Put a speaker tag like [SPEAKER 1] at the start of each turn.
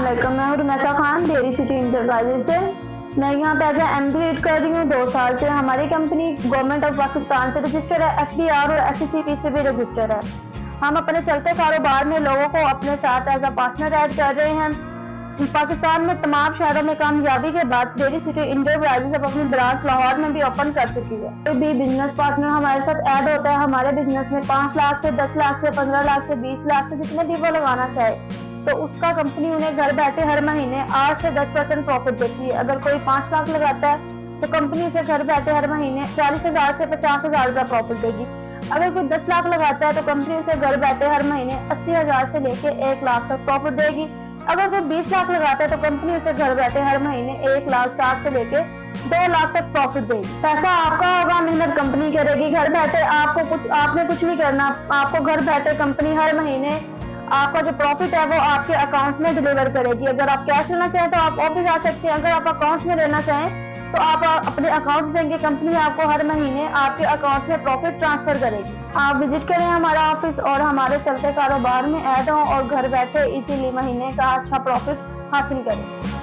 [SPEAKER 1] अस्सलामुअलैकुम। मैं हूँ Rumaisa Khan, dairy city enterprises से। मैं यहाँ पे एज एमडी रीड कर रही हूँ 2 साल से। हमारी कंपनी गवर्नमेंट ऑफ पाकिस्तान से रजिस्टर्ड है, एफडीआर और एससीसीपी से भी रजिस्टर्ड है। हम अपने चलते कारोबार में लोगों को अपने साथ एज अ पार्टनर ऐड कर रहे हैं। पाकिस्तान में तमाम शहरों में कामयाबी के बाद डेयरी सिटी इंटरप्राइजेज अब अपनी ब्रांच लाहौर में भी ओपन कर चुकी है। कोई भी बिजनेस पार्टनर हमारे साथ ऐड होता है हमारे बिजनेस में 5 लाख से 10 लाख से 15 लाख से 20 लाख से जितने भी वो लगाना चाहे, तो उसका कंपनी उन्हें घर बैठे हर महीने 8 से 10% प्रॉफिट देती है। अगर कोई 5 लाख लगाता है तो कंपनी उसे घर बैठे हर महीने 40,000 से 50,000 का प्रॉफिट देगी। अगर कोई 10 लाख लगाता है तो कंपनी उसे घर बैठे हर महीने 80,000 से लेके 1 लाख तक प्रॉफिट देगी। अगर कोई 20 लाख लगाता है तो कंपनी उसे घर बैठे हर महीने 1,60,000 से लेके 2 लाख तक प्रॉफिट देगी। पैसा आपका होगा, मेहनत कंपनी करेगी। घर बैठे आपने कुछ नहीं करना। आपको घर बैठे कंपनी हर महीने आपका जो प्रॉफिट है वो आपके अकाउंट में डिलीवर करेगी। अगर आप कैश लेना चाहें तो आप ऑफिस आ सकते हैं। अगर आप अकाउंट में लेना चाहें तो आप अपने अकाउंट देंगे, कंपनी आपको हर महीने आपके अकाउंट में प्रॉफिट ट्रांसफर करेगी। आप विजिट करें हमारा ऑफिस और हमारे चलते कारोबार में ऐड हों और घर बैठे इसीलिए महीने का अच्छा प्रॉफिट हासिल करें।